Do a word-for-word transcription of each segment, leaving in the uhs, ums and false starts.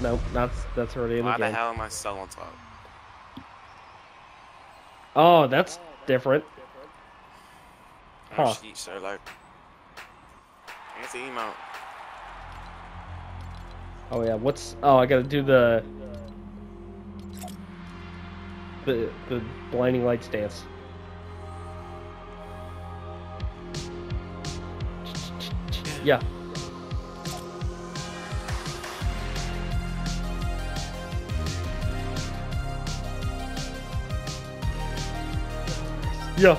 Nope, that's that's already in Why the game. the hell am I still on top? Oh, that's different. Oh Huh. shit, so like, it's the emote. Oh yeah, what's... Oh, I gotta do the... The, the blinding lights dance. Yeah. Yeah.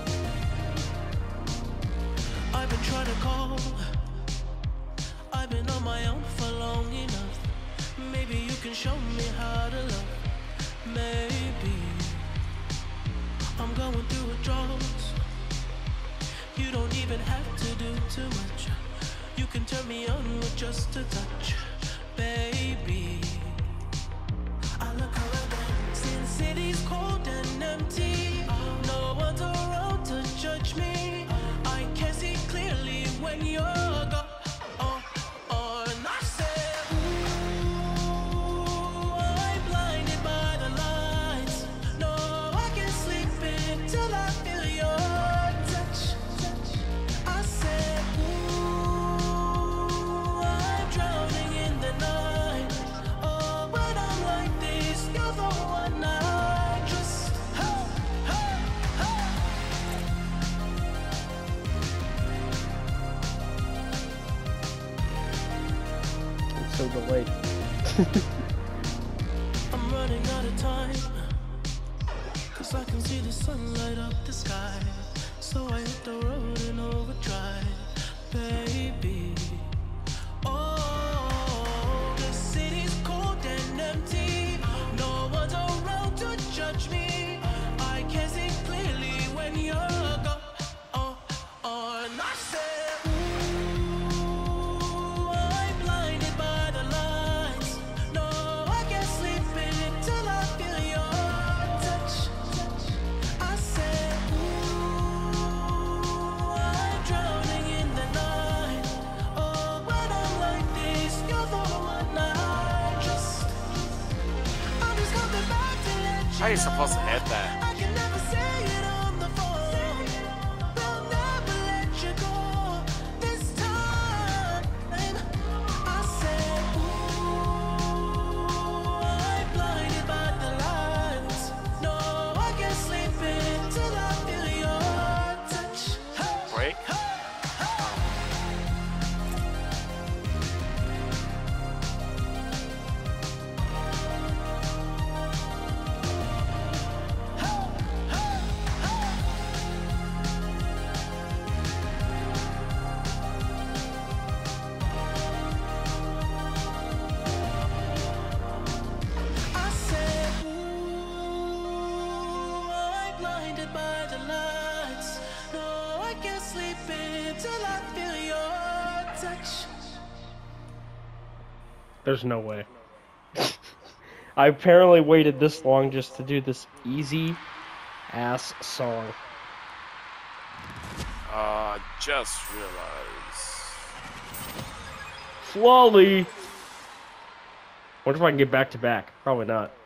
I've been trying to call. I've been on my own for long enough. Maybe you can show me how to love. Maybe I'm going through a drought. You don't even have to do too much. You can turn me on with just a touch, baby. I look around, Sin City's cold and empty. No one's around to judge me. I can see clearly when you're gone. Oh, oh, and I said, ooh, I'm blinded by the lights. No, I can't sleep until I feel your touch. I said, ooh, I'm drowning in the night. Oh, when I'm like this, you're the one I trust. Hey, hey, hey. It's so delayed. I'm running out of time, cause I can see the sun light up the sky. So I hit the road in overdrive, baby. Oh, the city's cold and empty. No one's around to judge me. I can see clearly when you're gone. Oh, oh, and I said, ooh, I'm blinded by the lights. No, I can't sleep until I feel your touch. I said, ooh, I'm drowning in the night. Oh, when I'm like this, you're the one I trust. I'm just coming back to let you How are you supposed to know. hit that? I can never say it on the phone. Will never let you go. This time, I said, ooh, I'm blinded by the lights. No, I can't sleep until I feel your touch. Hey, Break? hey, hey. I said, ooh, I'm blinded by the lights. No, I can't sleep until I feel your touch. There's no way. I apparently waited this long just to do this easy ass song. Uh, just realized. Flawly. What if I can get back to back? Probably not.